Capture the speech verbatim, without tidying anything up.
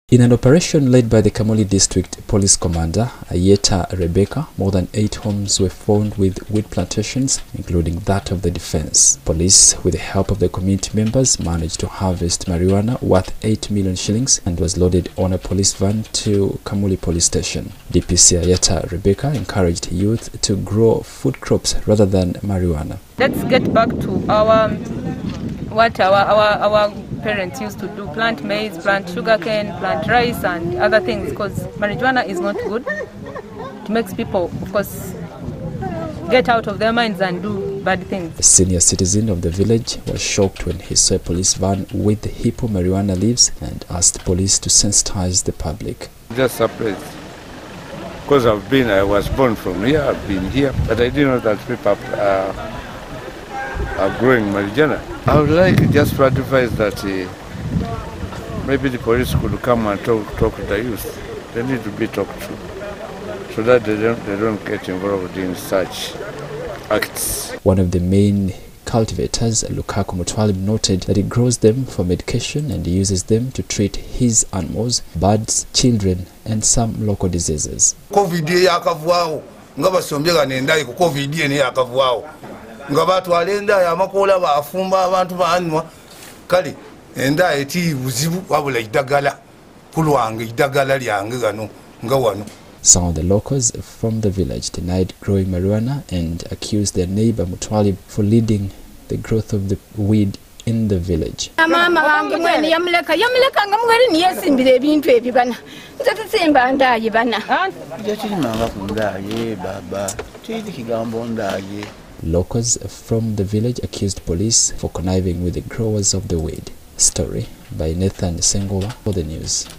In an operation led by the Kamuli District Police Commander, Ayeta Rebecca, more than eight homes were found with weed plantations, including that of the defense. Police, with the help of the community members, managed to harvest marijuana worth eight million shillings and was loaded on a police van to Kamuli Police Station. D P C Ayeta Rebecca encouraged youth to grow food crops rather than marijuana. Let's get back to our what our, our, our parents used to do, plant maize, plant sugarcane, plant rice and other things, because marijuana is not good. It makes people, of course, get out of their minds and do bad things. A senior citizen of the village was shocked when he saw a police van with hippo marijuana leaves and asked police to sensitize the public. Just surprised, because I've been, I was born from here, I've been here, but I didn't know that people are, are growing marijuana. I would like just to advise that uh, maybe the police could come and talk, talk to the youth. They need to be talked to, so that they don't, they don't get involved in such acts. One of the main cultivators, Lukaku Mutwalib, noted that he grows them for medication and uses them to treat his animals, birds, children, and some local diseases. COVID yakavuao, ngaba sombega nendai ku COVID ni yakavuao. Ngabatu alenda ya makola ba afumba abantu baanwa kali enda eti buzibu wabula idagala kulwange idagala lyange gano ngawano. Some of the locals from the village denied growing marijuana and accused their neighbor Mutwalib for leading the growth of the weed in the village. Mama wange mwene yamuleka yamuleka ngamwere niyesimbire ebintu ebibana nzatsimba ndaye bana yakimanga kundaye baba tidi kigambo ndaye. Locals from the village accused police for conniving with the growers of the weed. Story by Nathan Sengola for the news.